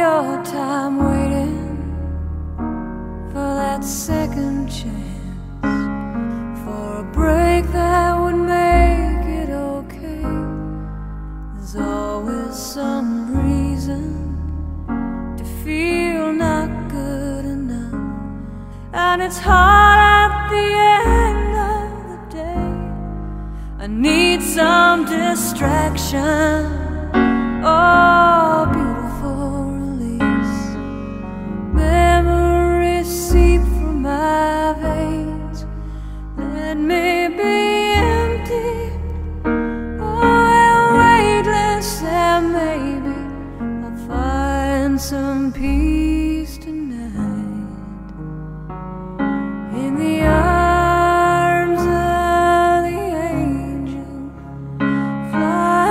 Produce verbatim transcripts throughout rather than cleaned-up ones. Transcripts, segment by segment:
your time waiting for that second chance, for a break that would make it okay. There's always some reason to feel not good enough, and it's hard at the end of the day. I need some distraction. Oh, beautiful release. Memories seep from my veins. Let me be empty. Oh, and weightless, and maybe I'll find some peace tonight in the arms of the angel. Fly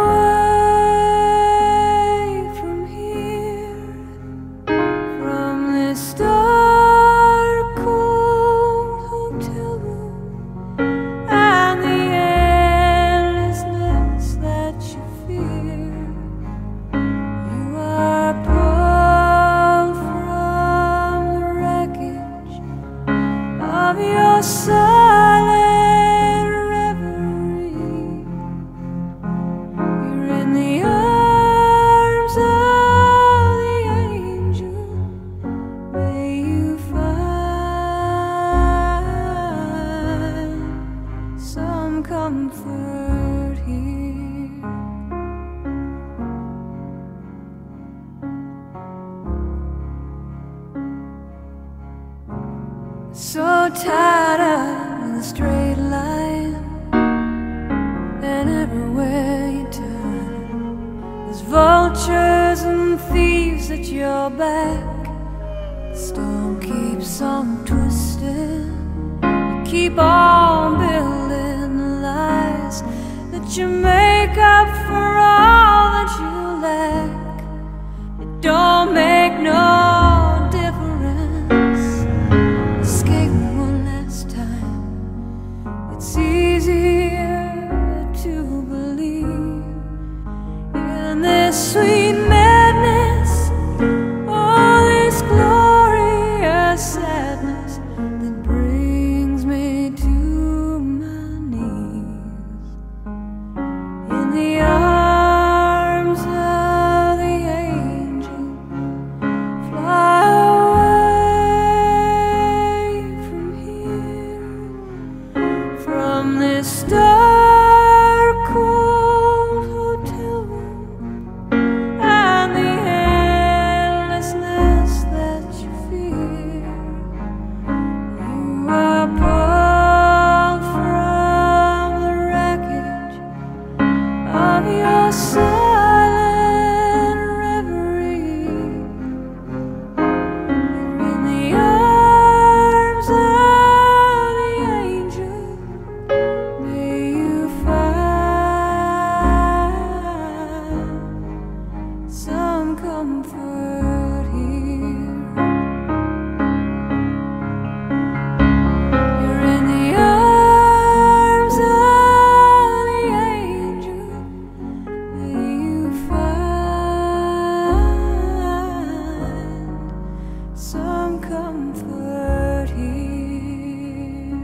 away from here, from this dark, cold hotel room, and the endlessness that you fear. You are pulled from the wreckage of your silent reverie. You're in the arms of the angel. May you find some comfort here. So tired of the straight line, and everywhere you turn, there's vultures and thieves at your back. The storm keeps on twisting. You keep on building the lies that you make up for all that you lack. It don't make no difference. Escape one last time. It's easier to believe in this sweet madness, all this glorious sadness that brings me to my knees. In the arms of the angel, fly away from here, from this dark, cold hotel room, and the endlessness that you fear. You are pulled from the wreckage of your silent reverie. You're in the arms of the angel. May you find some comfort here. You're in the arms of the angel. May you find some comfort here.